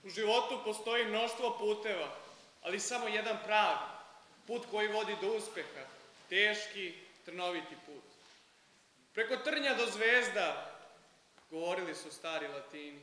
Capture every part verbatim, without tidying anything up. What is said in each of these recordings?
U životu postoji mnoštvo puteva, ali samo jedan pravi, put koji vodi do uspeha, teški, trnoviti put. Preko trnja do zvezda, govorili su stari Latini.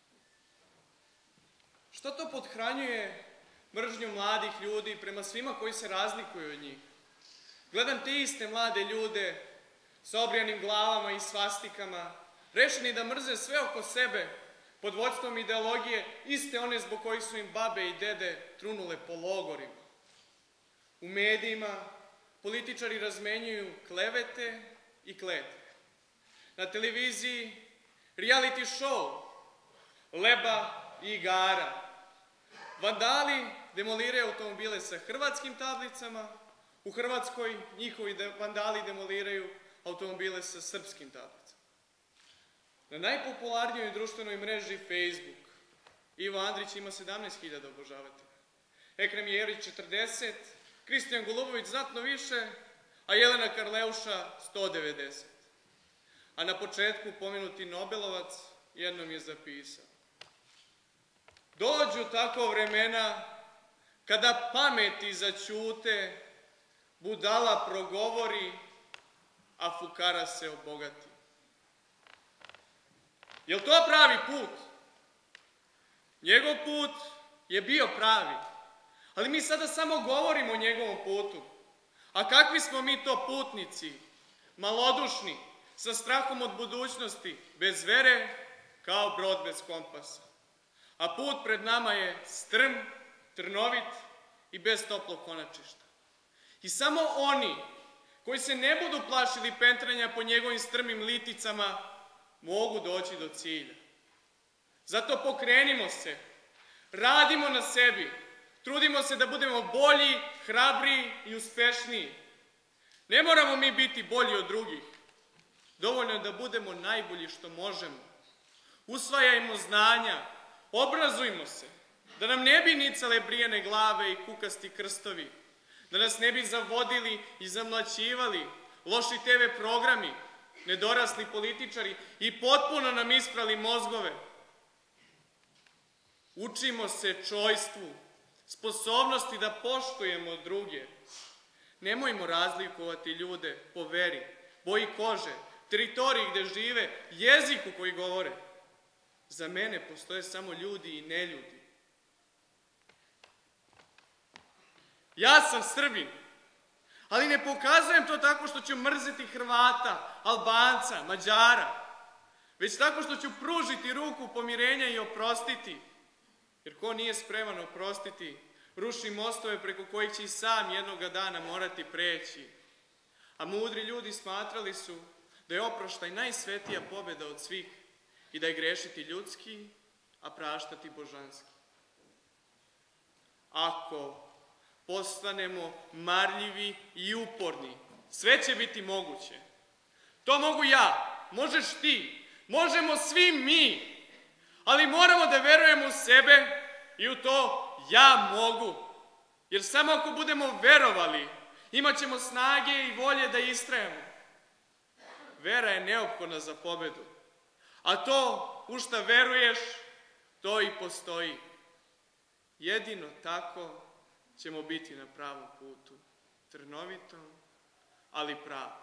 Što to pothranjuje mržnju mladih ljudi prema svima koji se razlikuju od njih? Gledam te iste mlade ljude sa obrijanim glavama i svastikama, rešeni da mrze sve oko sebe, pod vođstvom ideologije, iste one zbog kojih su im babe i dede trunule po logorima. U medijima političari razmenjuju klevete i kletve. Na televiziji reality show, leba i igara. Vandali demoliraju automobile sa hrvatskim tablicama, u Hrvatskoj njihovi vandali demoliraju automobile sa srpskim tablicama. Na najpopularnijoj društvenoj mreži Facebook Ivo Andrić ima sedamnaest hiljada obožavatelja, Ekrem Jerić četrdeset, Kristijan Golubović znatno više, a Jelena Karleuša sto devedeset. A na početku pomenuti Nobelovac jednom je zapisao: dođu tako vremena kada pameti zaćute, budala progovori, a fukara se obogati. Je li to pravi put? Njegov put je bio pravi, ali mi sada samo govorimo o njegovom putu. A kakvi smo mi to putnici? Malodušni, sa strahom od budućnosti, bez vere, kao brod bez kompasa. A put pred nama je strm, trnovit i bez toplog konačišta. I samo oni koji se ne budu plašili pentranja po njegovim strmim liticama mogu doći do cilja. Zato pokrenimo se, radimo na sebi, trudimo se da budemo bolji, hrabriji i uspešniji. Ne moramo mi biti bolji od drugih. Dovoljno je da budemo najbolji što možemo. Usvajajmo znanja, obrazujmo se, da nam ne bi nicale brijane glave i kukasti krstovi, da nas ne bi zavodili i zamlaćivali loši te ve programi, nedorasli političari i potpuno nam isprali mozgove. Učimo se čojstvu, sposobnosti da poštujemo druge. Nemojmo razlikovati ljude po veri, boji kože, teritoriji gde žive, jeziku koji govore. Za mene postoje samo ljudi i neljudi. Ja sam Srbin, ali ne pokazujem to tako što ću mrzeti Hrvata, Albanca, Mađara, već tako što ću pružiti ruku pomirenja i oprostiti. Jer ko nije spreman oprostiti, ruši mostove preko kojih će i sam jednoga dana morati preći. A mudri ljudi smatrali su da je oproštaj najsvetija pobjeda od svih i da je grešiti ljudski, a praštati božanski. Ako postanemo marljivi i uporni, sve će biti moguće. To mogu ja, možeš ti, možemo svi mi, ali moramo da verujemo u sebe i u to ja mogu. Jer samo ako budemo verovali, imat ćemo snage i volje da istrajemo. Vera je neophodna za pobedu, a to u šta veruješ, to i postoji. Jedino tako ćemo biti na pravom putu, trnovitom, ali pravom.